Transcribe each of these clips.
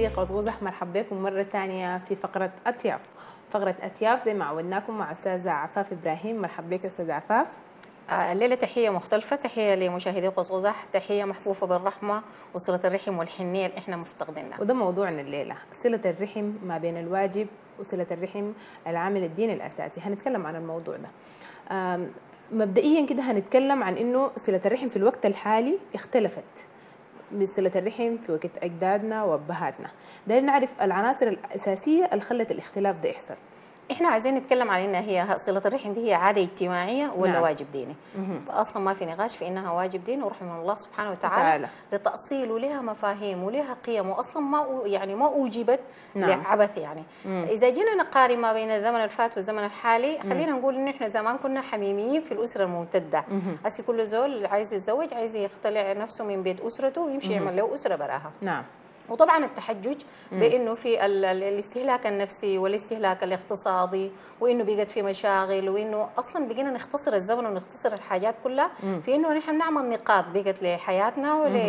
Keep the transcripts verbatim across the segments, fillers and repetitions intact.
مشاهدي قوس أحمر، مرحبا بكم مرة ثانية في فقرة أطياف. فقرة أطياف زي ما عودناكم مع أستاذة عفاف إبراهيم. مرحبا بك أستاذة عفاف. الليلة تحية مختلفة، تحية لمشاهدي قوس قزح، تحية محفوفة بالرحمة وصلة الرحم والحنية اللي احنا مفتقدينها. وده موضوعنا الليلة، صلة الرحم ما بين الواجب وصلة الرحم العامل الديني الأساسي. هنتكلم عن الموضوع ده. مبدئيا كده هنتكلم عن إنه صلة الرحم في الوقت الحالي اختلفت من صلة الرحم في وقت أجدادنا وأبهاتنا. ده نعرف العناصر الأساسية اللي خلت الاختلاف ده يحصل. احنا عايزين نتكلم عن انها هي صله الرحم دي هي عاده اجتماعيه ولا نعم. واجب ديني؟ مه. اصلا ما في نقاش في انها واجب ديني، ورحمه الله سبحانه وتعالى تعالى. لتاصيل ولها مفاهيم ولها قيم، واصلا ما يعني ما اوجبت نعم. لعبث يعني. مم. اذا جينا نقارن ما بين الزمن الفات والزمن الحالي، خلينا مم. نقول ان احنا زمان كنا حميميين في الاسره الممتده. هسه كل زول عايز يتزوج، عايز يختلع نفسه من بيت اسرته ويمشي مم. يعمل له اسره براها. نعم. وطبعا التحجج بانه في الاستهلاك النفسي والاستهلاك الاقتصادي، وانه بقت في مشاغل، وانه اصلا بقينا نختصر الزمن ونختصر الحاجات كلها في انه نحن نعمل نقاط بقت لحياتنا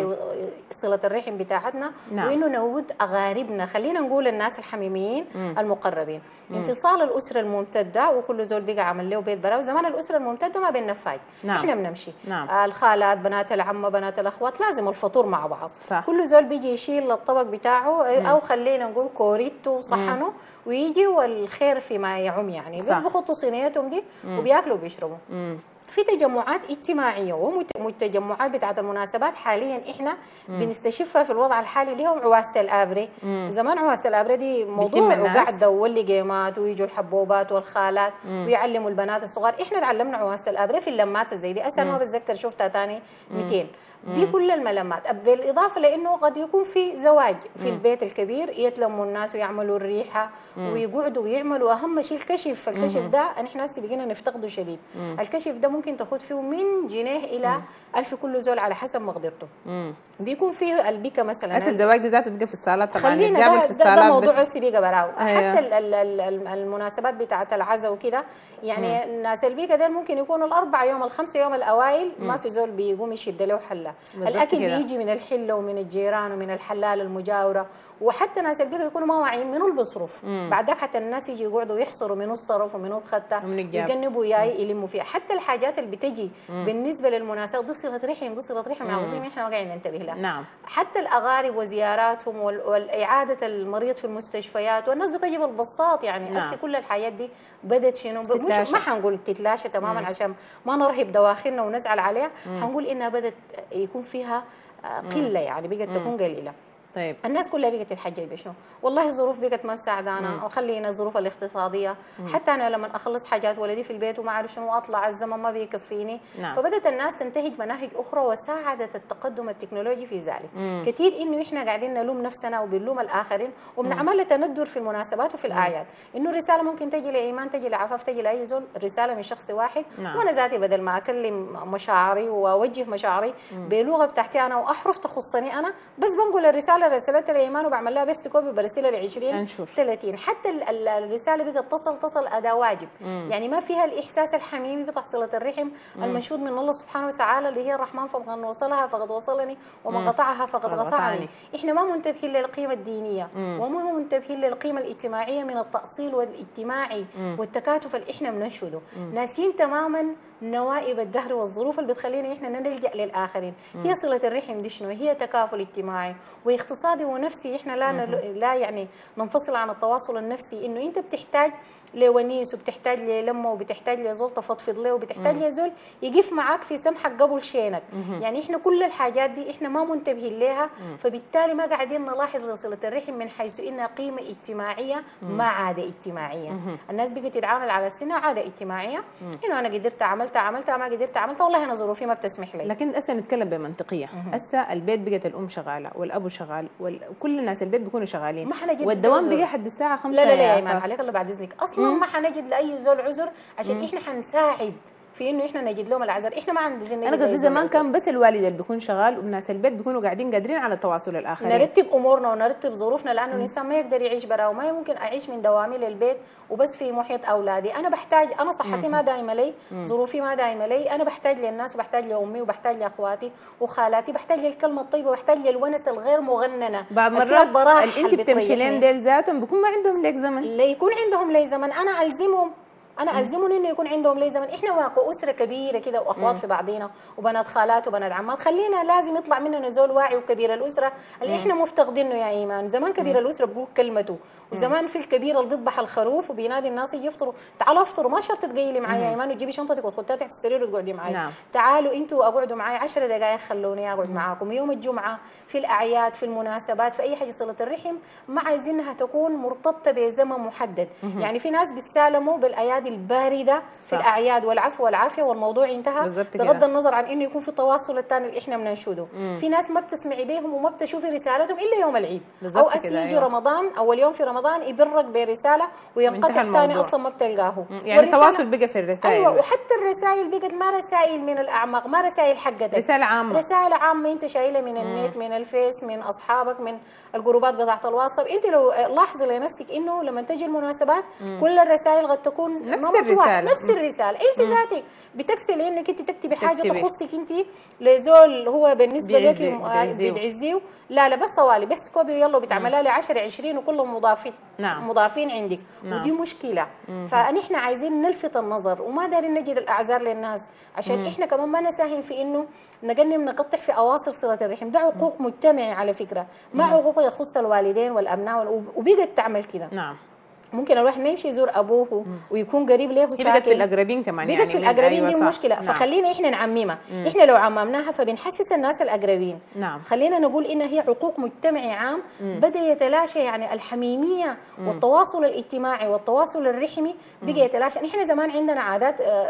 ولصله الرحم بتاعتنا. نعم. وانه نود اغاربنا، خلينا نقول الناس الحميميين مم. المقربين. مم. انفصال الاسره الممتده، وكل زول بقى عمل له بيت براو. زمان الاسره الممتده ما بين نفاج. نعم. احنا بنمشي. نعم. آه الخالات، بنات العمه، بنات الاخوات، لازم الفطور مع بعض. صح. كل زول بيجي يشيل الطبق بتاعه مم. او خلينا نقول كوريته وصحنه ويجي، والخير فيما يعم يعني. بس بخطوا صينيتهم دي مم. وبياكلوا وبيشربوا. مم. في تجمعات اجتماعيه وتجمعات بتاعت المناسبات حاليا احنا مم. بنستشفها في الوضع الحالي لهم عواسه الابري. مم. زمان عواسه الابري دي موضوع وقعده واللي جيمات ويجوا الحبوبات والخالات مم. ويعلموا البنات الصغار. احنا تعلمنا عواسه الابري في اللمات زي دي، اساسا ما بتذكر شفتها ثاني مئتين. دي كل الملمات، بالاضافه لانه قد يكون في زواج في مم. البيت الكبير، يتلموا الناس ويعملوا الريحه مم. ويقعدوا ويعملوا اهم شيء الكشف. الكشف مم. ده نحن هسه بقينا نفتقده شديد. مم. الكشف ده ممكن تاخذ فيه من جنيه الى مم. ألف كل زول على حسب مقدرته. مم. بيكون فيه البيكه مثلا. حتى الزواج ده ذاته بيبقى في الصالات طبعا. خلينا ده, في الصالات ده, ده موضوع هسه بيبقى براو. أيوة. حتى ال ال ال المناسبات بتاعه العزاء وكده يعني مم. الناس البيكه ده ممكن يكونوا الاربع يوم الخمسه يوم الاوائل مم. ما في زول بيقوم يشد له حله. الاكل كده بيجي من الحله ومن الجيران ومن الحلال المجاوره، وحتى ناس البيت يكونوا ما واعيين منو اللي بيصرف. بعد ذاك حتى الناس يجي يقعدوا يحصروا منو الصرف ومنو الخته، يجنبوا ياي يلموا فيها. حتى الحاجات اللي بتجي مم. بالنسبه للمناسبات دي صله رحم، دي صله رحم عظيم احنا ما قاعدين ننتبه لها. نعم. حتى الاغارب وزياراتهم واعاده المريض في المستشفيات، والناس بتجي بالبساط يعني. نعم. هسه كل الحاجات دي بدت شنو، مش ما حنقول تتلاشى تماما مم. عشان ما نرهب دواخلنا ونزعل عليها، حنقول انها بدت يكون فيها قله يعني، بقت تكون قليله. طيب الناس كلها بقت تتحجج بشنو؟ والله الظروف بقت ما مساعدانا، وخلينا الظروف الاقتصاديه. مم. حتى انا لما اخلص حاجات ولدي في البيت وما اعرف شنو اطلع الزمن ما بيكفيني. نعم. فبدات الناس تنتهج مناهج اخرى وساعدت التقدم التكنولوجي في ذلك. مم. كثير انه احنا قاعدين نلوم نفسنا وبنلوم الاخرين وبنعمل تندر في المناسبات وفي الاعياد. انه الرساله ممكن تجي لايمان، تجي لعفاف، تجي لاي زول، رساله من شخص واحد. نعم. وانا ذاتي بدل ما اكلم مشاعري واوجه مشاعري بلغه بتاعتي انا واحرف تخصني انا، بس بنقول الرساله رسالتها لايمان وبعمل لها بيست كوبي برسلها ل عشرين ثلاثين. حتى الرساله بقت تصل تصل اداء واجب. مم. يعني ما فيها الاحساس الحميمي بتاع صله الرحم المنشود من الله سبحانه وتعالى اللي هي الرحمن، فمن وصلها فقد وصلني ومن قطعها فقد قطعني. احنا ما منتبهين للقيمه الدينيه وما منتبهين للقيمه الاجتماعيه من التاصيل والاجتماعي مم. والتكاتف اللي احنا بننشده. ناسين تماما نوائب الدهر والظروف اللي بتخلينا احنا نلجا للاخرين. مم. هي صله الرحم دي شنو؟ هي تكافل اجتماعي واقتصادي ونفسي. احنا لا نل... لا يعني ننفصل عن التواصل النفسي، انه انت بتحتاج لونيس وبتحتاج للمه وبتحتاج لزول تفضفض له وبتحتاج لزول يقف معاك في سمحك قبل شينك. مم. يعني احنا كل الحاجات دي احنا ما منتبهين لها، فبالتالي ما قاعدين نلاحظ صله الرحم من حيث انها قيمه اجتماعيه ما عاده اجتماعيه. مم. الناس بقت تتعامل على السنه عاده اجتماعيه، انه انا قدرت عملت عملتها، ما قدرت عملتها والله انا ظروفي ما بتسمح لي. لكن هسه نتكلم بمنطقيه. هسه البيت بقت الام شغاله والابو شغال وكل الناس البيت بيكونوا شغالين والدوام بقى حد الساعه خمسة. لا لا لا يا ايمان عليك الله بعد اذنك، اصلا مم. ما حنجد لاي زول عذر عشان مم. احنا حنساعد في انه احنا نجد لهم الاعذار. احنا ما عندنا، انا قصدي زمان كان بس الوالد اللي بيكون شغال والناس البيت بيكونوا قاعدين قادرين على التواصل الاخرين، نرتب امورنا ونرتب ظروفنا، لانه الانسان ما يقدر يعيش برا، وما ممكن اعيش من دوامي للبيت وبس في محيط اولادي. انا بحتاج، انا صحتي ما دايمه لي، ظروفي ما دايمه لي، انا بحتاج للناس وبحتاج لامي وبحتاج لاخواتي وخالاتي، بحتاج للكلمه الطيبه وبحتاج للونس الغير مغننه. بعض مرات اللي انت بتمشي لين ديل ذاتهم بيكون ما عندهم ليك زمن، اللي يكون عندهم لي زمن انا الزمهم، انا الزمهم انه يكون عندهم لي زمن. احنا واقع اسره كبيره كده واخوات في بعضينا وبنات خالات وبنات عمات، خلينا لازم يطلع مننا زول واعي وكبير الاسره اللي احنا مفتقدينه يا ايمان. زمان كبير الاسره بيقول كلمته، وزمان في الكبير اللي بيذبح الخروف وبينادي الناس يجي يفطروا، تعالوا افطروا، ما شرط تقيلي معايا يا ايمان وتجيبي شنطتك وتحطيها تحت السرير وتقعدي معايا. نعم. تعالوا انتوا اقعدوا معايا عشر دقائق، خلوني اقعد معاكم يوم الجمعه، في الاعياد، في المناسبات، في اي حاجه. صله الرحم ما عايزينها تكون مرتبطه بزمن محدد. يعني في ناس بيسالموا بالايادي البارده في صح. الاعياد والعفو والعافيه والموضوع انتهى، بغض النظر عن انه يكون في تواصل الثاني اللي احنا بننشده. في ناس ما بتسمعي بيهم وما بتشوفي رسالتهم الا يوم العيد، او اسيجي أيوة. رمضان اول يوم في رمضان يبرك برساله وينقطع الثاني اصلا ما بتلقاه. يعني التواصل بقى في الرسائل. ايوه، وحتى الرسائل بقت ما رسائل من الاعماق، ما رسائل حقتك، رساله عامه، رساله عامه انت شايله من النت، من الفيس، من اصحابك، من الجروبات بتاعت الواتساب. انت لو لاحظي لنفسك انه لما تجي المناسبات مم. كل الرسائل قد تكون نفس الرساله، نفس الرساله. انت مم. ذاتك بتكسلي انك انت تكتبي حاجه تكتبي. تخصك انت لزول هو بالنسبه لك بتعزيه، لا لا بس طوالي بس كوبي ويلا بتعملها لي عشرة عشرين وكلهم مضافين. نعم. مضافين عندك. نعم. ودي مشكله. فنحن عايزين نلفت النظر وما دارين نجد الاعذار للناس، عشان مم. احنا كمان ما نساهم في انه نقنم نقطع في اواصر صله الرحم. ده عقوق مجتمعي على فكره، ما عقوق يخص الوالدين والابناء، وبقت تعمل كده. نعم. ممكن الواحد ما يمشي يزور ابوه ويكون قريب له وساكن، بقت في الاقربين كمان، بقت يعني في الاقربين. أيوة دي مشكله. نعم. فخلينا احنا نعممها. مم. احنا لو عممناها فبنحسس الناس الاقربين. نعم. خلينا نقول انها هي عقوق مجتمعي عام. مم. بدا يتلاشى، يعني الحميميه مم. والتواصل الاجتماعي والتواصل الرحمي بقى يتلاشى. احنا زمان عندنا عادات،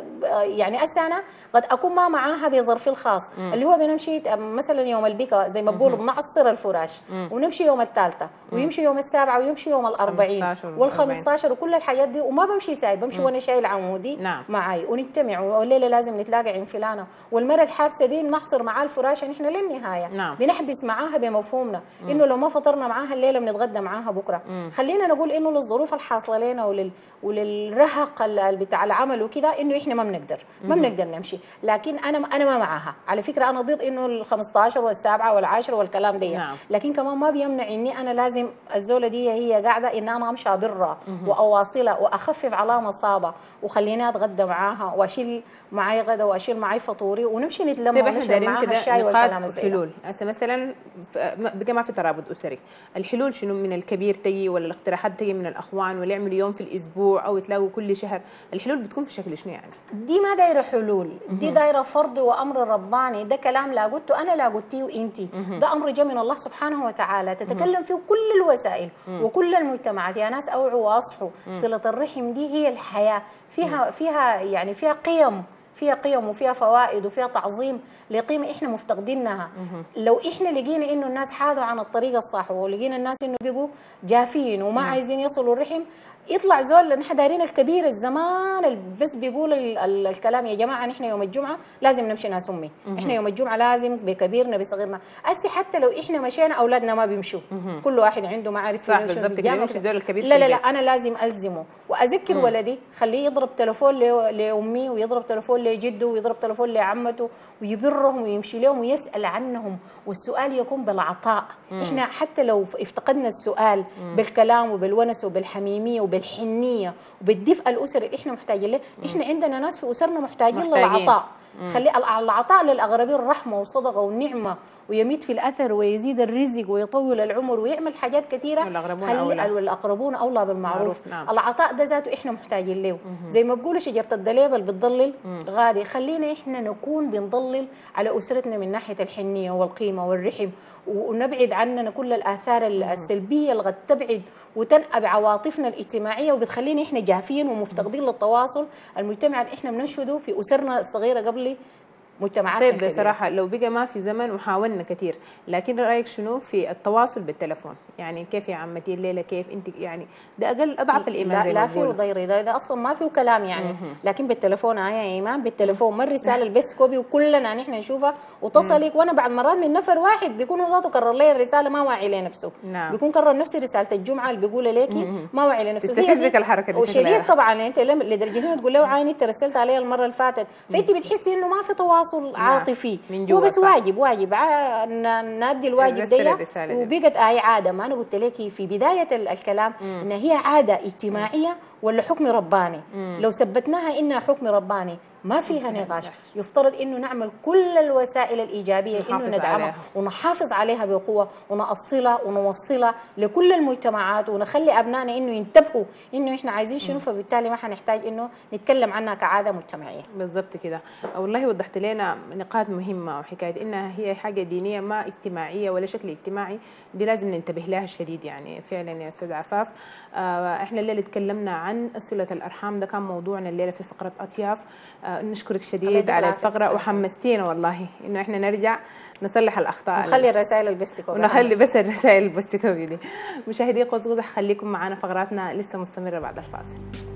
يعني اسانا قد اكون ما معاها بظرفي الخاص. مم. اللي هو بنمشي مثلا يوم البكا زي ما بقولوا بنعصر الفراش، مم. ونمشي يوم الثالثه ويمشي يوم السابعه ويمشي يوم الأربعين والخمسة عشر وكل الحاجات دي، وما بمشي سايب، بمشي وانا شايل عمودي. نعم. معي ونجتمع، والليله لازم نتلاقى عند فلانه، والمره الحابسه دي بنحصر معاه الفراشه نحن للنهايه. نعم. بنحبس معاها بمفهومنا مم. انه لو ما فطرنا معاها الليله بنتغدى معاها بكره. مم. خلينا نقول انه للظروف الحاصله لنا ولل وللرهق بتاع العمل وكذا انه احنا ما بنقدر ما بنقدر نمشي. لكن انا انا ما معاها على فكره، انا ضد انه ال خمسطعش والسابعه والعاشره والكلام ده. نعم. لكن كمان ما بيمنع اني انا لازم الزوله دي هي قاعده ان انا امشي برا واواصلها واخفف على مصابه، وخليني اتغدى معاها واشيل معي غدا واشيل معي فطوري ونمشي نتلم ونشرب معاها الشاي والكلام زي حلول. هسه مثلا بقى ما في ترابط اسري، الحلول شنو؟ من الكبير تجي ولا الاقتراحات تجي من الاخوان ولا يعملوا يوم في الاسبوع او يتلاقوا كل شهر؟ الحلول بتكون في شكل شنو يعني؟ دي ما دايره حلول، دي دايره فرض وامر رباني. ده كلام لا قلته انا لا قلتيه وانتي، ده امر جاء من الله سبحانه وتعالى تتكلم فيه كل الوسائل وكل المجتمعات. يا ناس اوعوا واصحوا، صله الرحم دي هي الحياه، فيها فيها يعني فيها قيم، فيها قيم وفيها فوائد وفيها تعظيم لقيمه احنا مفتقدينها. لو احنا لقينا انه الناس حادوا عن الطريق الصح، ولقينا الناس انه بيقوا جافين وما مم. عايزين يصلوا الرحم، يطلع زول. نحن دايرين الكبير الزمان بس بيقول ال ال الكلام يا جماعه نحن يوم الجمعه لازم نمشي ناس امي، احنا يوم الجمعه لازم بكبيرنا بصغيرنا. اسي حتى لو احنا مشينا اولادنا ما بيمشوا، مم. كل واحد عنده ما عارف صح بالضبط كده يمشي زول الكبير. لا لا لا انا لازم الزمه واذكر مم. ولدي، خليه يضرب تليفون لامي ويضرب تليفون لجده ويضرب تليفون لعمته ويبرهم ويمشي لهم ويسال عنهم، والسؤال يكون بالعطاء. مم. احنا حتى لو افتقدنا السؤال مم. بالكلام وبالونس وبالحميميه وبالحنيه وبالدفء الاسري اللي احنا محتاجين له، احنا عندنا ناس في اسرنا محتاجين, محتاجين. للعطاء. مم. خلي العطاء للاغربين رحمه وصدقه ونعمه، ويميت في الاثر ويزيد الرزق ويطول العمر ويعمل حاجات كثيره. والأقربون أولى والاقربون اولى بالمعروف. نعم. العطاء ده ذاته احنا محتاجين له. مم. زي ما بقولوا شجره الدليب اللي بتضلل غادي، خلينا احنا نكون بنضلل على اسرتنا من ناحيه الحنيه والقيمه والرحم، ونبعد عننا كل الاثار السلبيه اللي قد تبعد وتنأب عواطفنا الاجتماعيه وبتخلينا احنا جافين ومفتقدين للتواصل المجتمعي اللي احنا بننشده في اسرنا الصغيره قبل مجتمعاتنا طيب بصراحه لو بقى ما في زمن وحاولنا كثير، لكن رايك شنو في التواصل بالتلفون؟ يعني كيف يا عمتي الليله كيف انت، يعني ده اقل اضعف الايمان زي ما لا فيه ضيري، ده, ده اصلا ما فيه كلام يعني. مم. لكن بالتلفون آه يا ايمان، بالتلفون ما الرساله البس كوبي وكلنا نحن نشوفها وتصلك. وانا بعد مرات من نفر واحد بيكون هو ذاته كرر لي الرساله ما واعي لنفسه. نعم. بيكون كرر نفس رساله الجمعه اللي بيقولها ليكي ما واعي لنفسه. تستفزك الحركه دي وشديد طبعا. انت لدرجه انه تقول له عاني انت رسلت عليها المره اللي فاتت، فانت بتحسي انه ما في تواصل نعم. عاطفي. هو بس واجب واجب نادي الواجب دي، وبقت اي عاده. ما انا قلت لك في بدايه الكلام مم. ان هي عاده اجتماعيه ولا حكم رباني. مم. لو ثبتناها انها حكم رباني ما فيها نقاش. يفترض انه نعمل كل الوسائل الايجابيه انه ندعمها عليها. ونحافظ عليها بقوه ونأصلها ونوصلها لكل المجتمعات، ونخلي ابنائنا انه ينتبهوا انه احنا عايزين شنو، فبالتالي ما حنحتاج انه نتكلم عنها كعاده مجتمعيه. بالضبط كده. والله وضحت لنا نقاط مهمه، وحكايه انها هي حاجه دينيه ما اجتماعيه ولا شكل اجتماعي، دي لازم ننتبه لها الشديد يعني فعلا يا استاذ عفاف. آه احنا الليله تكلمنا عن صله الارحام، ده كان موضوعنا الليله في فقره اطياف. آه نشكرك شديد على الفقره، وحمستينا والله انه احنا نرجع نصلح الاخطاء ونخلي الرسائل البستيكوبي ونخلي بس الرسائل البستيكوبي دي. مشاهدي قوس قزح خليكم معنا، فقراتنا لسه مستمره بعد الفاصل.